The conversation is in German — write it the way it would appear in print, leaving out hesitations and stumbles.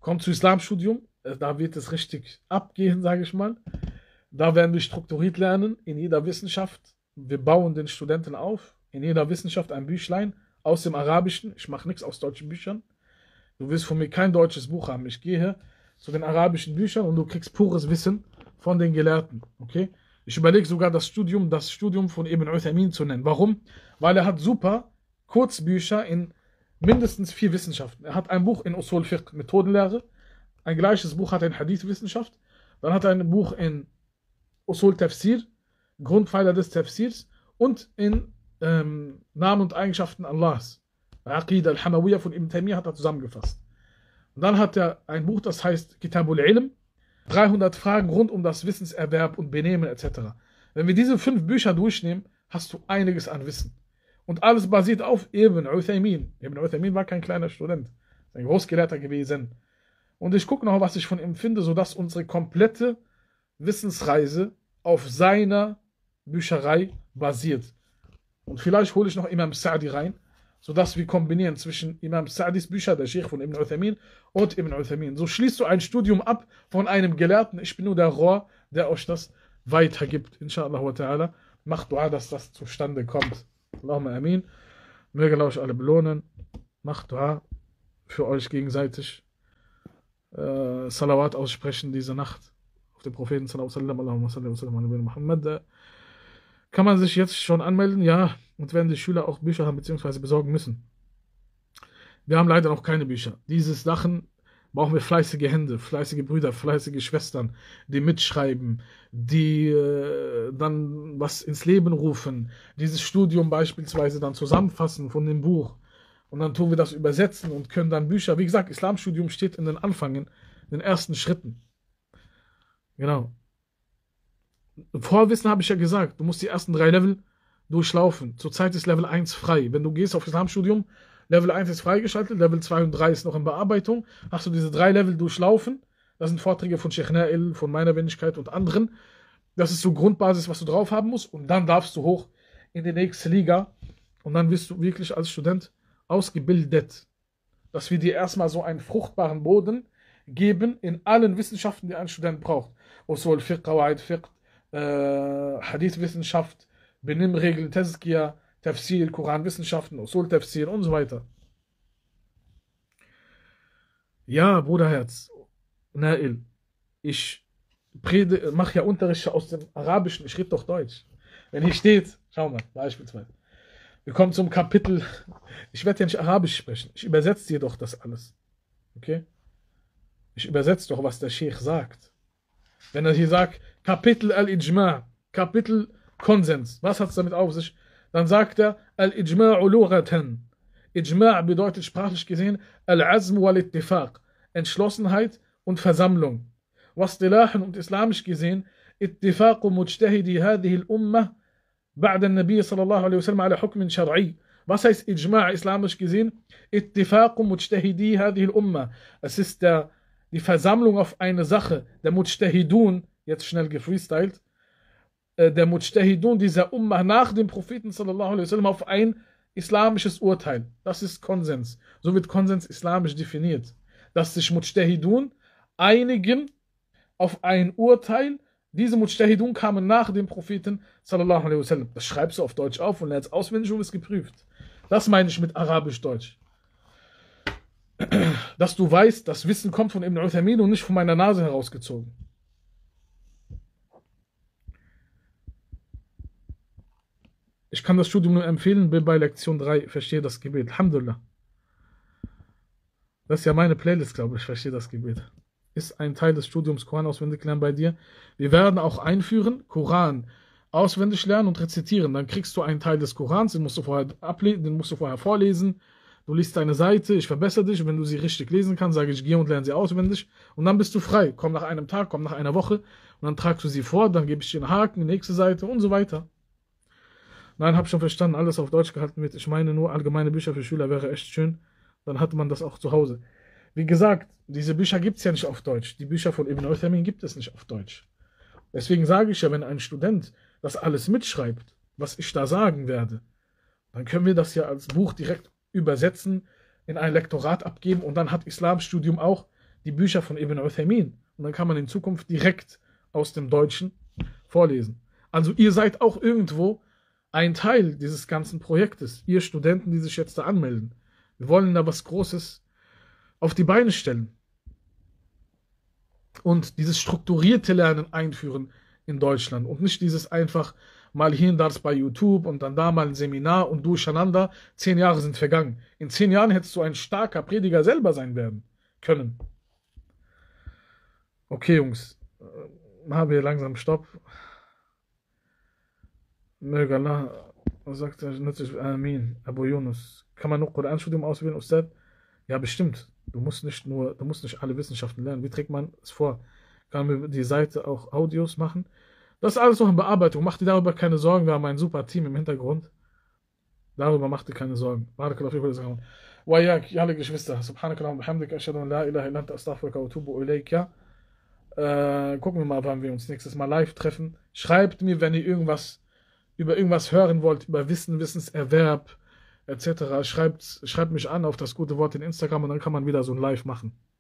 Komm zu Islamstudium, da wird es richtig abgehen, sage ich mal. Da werden wir strukturiert lernen, in jeder Wissenschaft. Wir bauen den Studenten auf, in jeder Wissenschaft ein Büchlein aus dem Arabischen. Ich mache nichts aus deutschen Büchern. Du wirst von mir kein deutsches Buch haben. Ich gehe zu den arabischen Büchern und du kriegst pures Wissen von den Gelehrten. Okay? Ich überlege sogar das Studium von Ibn Uthaymin zu nennen. Warum? Weil er hat super Kurzbücher in mindestens 4 Wissenschaften. Er hat ein Buch in Usul Fiqh, Methodenlehre. Ein gleiches Buch hat er in Hadith-Wissenschaft. Dann hat er ein Buch in Usul Tafsir, Grundpfeiler des Tafsirs, und in Namen und Eigenschaften Allahs. Aqid al-Hamawiyya von Ibn Taymiyyah hat er zusammengefasst. Und dann hat er ein Buch, das heißt Kitabul Ilm, 300 Fragen rund um das Wissenserwerb und Benehmen etc. Wenn wir diese 5 Bücher durchnehmen, hast du einiges an Wissen. Und alles basiert auf Ibn Uthaymin. Ibn Uthaymin war kein kleiner Student, ein Großgelehrter gewesen. Und ich gucke noch, was ich von ihm finde, sodass unsere komplette Wissensreise auf seiner Bücherei basiert. Und vielleicht hole ich noch Imam Sa'di rein, sodass wir kombinieren zwischen Imam Sa'dis Bücher, der Sheikh von Ibn Uthaymin, und Ibn Uthaymin. So schließt du ein Studium ab von einem Gelehrten. Ich bin nur der Rohr, der euch das weitergibt. Inshallah wa ta'ala. Macht Dua, dass das zustande kommt. Allahumma amin. Möge Allah euch alle belohnen. Macht Dua für euch gegenseitig. Salawat aussprechen diese Nacht auf den Propheten sallallahu alaihi wasallam. Muhammad. Kann man sich jetzt schon anmelden? Ja. Und werden die Schüler auch Bücher haben bzw. besorgen müssen. Wir haben leider noch keine Bücher. Diese Sachen brauchen wir fleißige Hände, fleißige Brüder, fleißige Schwestern, die mitschreiben, die dann was ins Leben rufen, dieses Studium beispielsweise dann zusammenfassen von dem Buch. Und dann tun wir das übersetzen und können dann Bücher, wie gesagt, Islamstudium steht in den Anfängen, in den ersten Schritten. Genau. Vorwissen habe ich ja gesagt, du musst die ersten 3 Level durchlaufen. Zurzeit ist Level 1 frei. Wenn du gehst auf Islamstudium, Level 1 ist freigeschaltet, Level 2 und 3 ist noch in Bearbeitung. Hast du diese 3 Level durchlaufen? Das sind Vorträge von Sheikh Nail, von meiner Wenigkeit und anderen. Das ist so Grundbasis, was du drauf haben musst. Und dann darfst du hoch in die nächste Liga. Und dann wirst du wirklich als Student ausgebildet. Dass wir dir erstmal so einen fruchtbaren Boden geben in allen Wissenschaften, die ein Student braucht. Usul Fiqh, Qawaid Fiqh, Hadith-Wissenschaft, Benimmregeln, Tazkiyah, Tafsir, Koranwissenschaften, Usul Tafsir und so weiter. Ja, Bruderherz, Nail, ich mache ja Unterricht aus dem Arabischen, ich rede doch Deutsch. Wenn hier steht, schau mal, beispielsweise, wir kommen zum Kapitel, ich werde ja nicht Arabisch sprechen, ich übersetze dir doch das alles. Okay? Ich übersetze doch, was der Sheikh sagt. Wenn er hier sagt, Kapitel Al-Ijma', Kapitel Konsens, was hat es damit auf sich? Dann sagt er, Al-Ijma'u lughatan. Ijma' bedeutet sprachlich gesehen, Al-Azm wal-Ittifaq, Entschlossenheit und Versammlung. Was-Dilahan und islamisch gesehen, Ittifaqu mujtahidi hadhihi al-Ummah ba'da an-Nabi sallallahu alaihi wasallam ala hukmin shar'i. Was heißt Ijma' islamisch gesehen? Ittifaqu mujtahidi hadhihi al-Ummah. Es ist die Versammlung auf eine Sache, der Mujtahidun, jetzt schnell gefreestylt, der Mujtahidun dieser Ummah nach dem Propheten sallallahu alaihi wasallam auf ein islamisches Urteil. Das ist Konsens. So wird Konsens islamisch definiert. Dass sich Mujtahidun einigen auf ein Urteil. Diese Mujtahidun kamen nach dem Propheten sallallahu alaihi wasallam. Das schreibst du auf Deutsch auf und lernst auswendig und ist geprüft. Das meine ich mit Arabisch-Deutsch. Dass du weißt, das Wissen kommt von Ibn Uthaymin und nicht von meiner Nase herausgezogen. Ich kann das Studium nur empfehlen, bin bei Lektion 3, verstehe das Gebet. Alhamdulillah. Das ist ja meine Playlist, glaube ich, verstehe das Gebet. Ist ein Teil des Studiums Koran auswendig lernen bei dir. Wir werden auch einführen, Koran auswendig lernen und rezitieren. Dann kriegst du einen Teil des Korans, den musst du vorher vorlesen. Du liest deine Seite, ich verbessere dich. Und wenn du sie richtig lesen kannst, sage ich, geh und lerne sie auswendig. Und dann bist du frei. Komm nach einem Tag, komm nach einer Woche. Und dann tragst du sie vor, dann gebe ich dir einen Haken, die nächste Seite und so weiter. Nein, hab schon verstanden, alles auf Deutsch gehalten wird. Ich meine nur, allgemeine Bücher für Schüler wäre echt schön. Dann hatte man das auch zu Hause. Wie gesagt, diese Bücher gibt es ja nicht auf Deutsch. Die Bücher von Ibn Uthaymin gibt es nicht auf Deutsch. Deswegen sage ich ja, wenn ein Student das alles mitschreibt, was ich da sagen werde, dann können wir das ja als Buch direkt übersetzen, in ein Lektorat abgeben und dann hat Islamstudium auch die Bücher von Ibn Uthaymin. Und dann kann man in Zukunft direkt aus dem Deutschen vorlesen. Also ihr seid auch irgendwo ein Teil dieses ganzen Projektes. Ihr Studenten, die sich jetzt da anmelden. Wir wollen da was Großes auf die Beine stellen. Und dieses strukturierte Lernen einführen in Deutschland. Und nicht dieses einfach mal hier und da bei YouTube und dann da mal ein Seminar und durcheinander. 10 Jahre sind vergangen. In 10 Jahren hättest du ein starker Prediger selber sein werden können. Okay, Jungs. Machen wir langsam Stopp. Möge Allah, was sagt er, nützlich, Amin, Abu Yunus. Kann man noch Koranstudium auswählen, Ustad? Ja, bestimmt. Du musst nicht alle Wissenschaften lernen. Wie trägt man es vor? Kann man die Seite auch Audios machen? Das ist alles noch in Bearbeitung. Mach dir darüber keine Sorgen. Wir haben ein super Team im Hintergrund. Darüber mach dir keine Sorgen. Barakallahu fikum wa jazakum. Wa yak, ja, alle Geschwister. Subhanakallah wa bihamdika, ashhadu an la ilaha illa anta astaghfiruka wa atubu ilayka. Gucken wir mal, wann wir uns nächstes Mal live treffen. Schreibt mir, wenn ihr über irgendwas hören wollt, über Wissen, Wissenserwerb etc. Schreibt mich an auf das gute Wort in Instagram und dann kann man wieder so ein Live machen.